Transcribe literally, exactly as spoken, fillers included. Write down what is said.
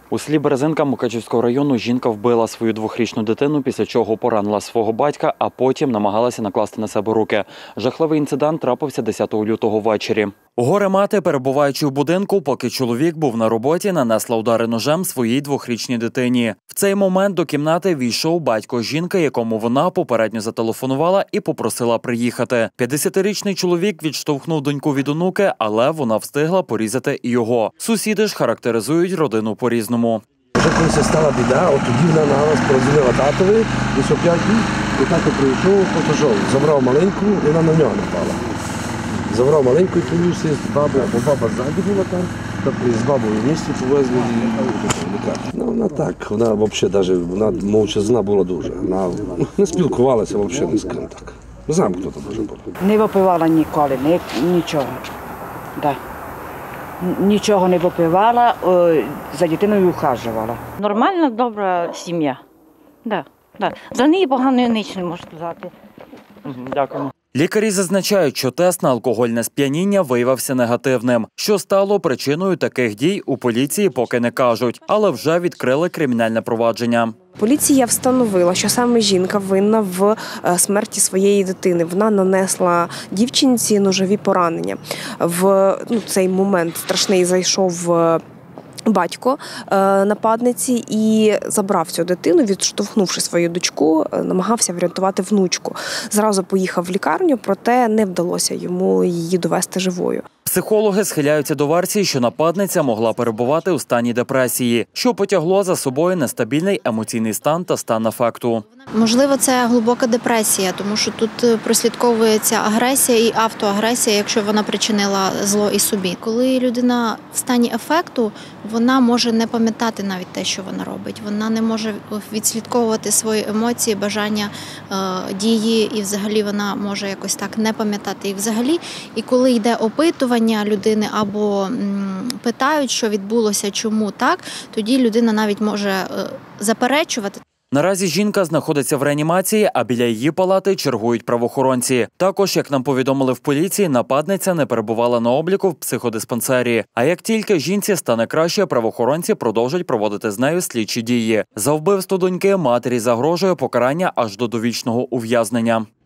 У селі Березинка Мукачівського району жінка вбила свою двохрічну дитину, після чого поранила свого батька, а потім намагалася накласти на себе руки. Жахливий інцидент трапився десятого лютого ввечері. Горе-мати, перебуваючи в будинку, поки чоловік був на роботі, нанесла удари ножем своїй двохрічній дитині. В цей момент до кімнати війшов батько жінки, якому вона попередньо зателефонувала і попросила приїхати. п'ятдесятирічний чоловік відштовхнув доньку від онуки, але вона встигла порізати і його. Сусіди ж характеризують родину по-різному. Вже коли стала біда, от тоді вона на нас подзвонила татові, десь о п'ятій, і тато прийшов, потожов, забрав маленьку, і вона на нього напала. Забрав маленьку і повівся з бабою, бо баба ззаді була там, так з бабою в місті повезли її в лікарню. Ну, вона так, вона взагалі, вона мовчазна була дуже. Вона не спілкувалася взагалі ні з ким так. Не знаємо, хто це дуже був. Не випивала ніколи, ні, нічого. Да. Нічого не випивала, за дитиною ухажувала. Нормальна, добра сім'я. Да, да. За неї погано ніч не можу сказати. Дякую. Лікарі зазначають, що тест на алкогольне сп'яніння виявився негативним. Що стало причиною таких дій, у поліції поки не кажуть, але вже відкрили кримінальне провадження. Поліція встановила, що саме жінка винна в смерті своєї дитини. Вона нанесла дівчинці ножові поранення. В ну, цей момент страшний зайшов батько нападниці і забрав цю дитину, відштовхнувши свою дочку, намагався врятувати внучку. Зразу поїхав в лікарню, проте не вдалося йому її довести живою. Психологи схиляються до версії, що нападниця могла перебувати у стані депресії, що потягло за собою нестабільний емоційний стан та стан афекту. Можливо, це глибока депресія, тому що тут прослідковується агресія і автоагресія, якщо вона причинила зло і собі. Коли людина в стані афекту, вона може не пам'ятати навіть те, що вона робить. Вона не може відслідковувати свої емоції, бажання, дії, і взагалі вона може якось так не пам'ятати. І взагалі, і коли йде опитування людини або питають, що відбулося, чому так, тоді людина навіть може заперечувати. Наразі жінка знаходиться в реанімації, а біля її палати чергують правоохоронці. Також, як нам повідомили в поліції, нападниця не перебувала на обліку в психодиспансері. А як тільки жінці стане краще, правоохоронці продовжать проводити з нею слідчі дії. За вбивство доньки матері загрожує покарання аж до довічного ув'язнення.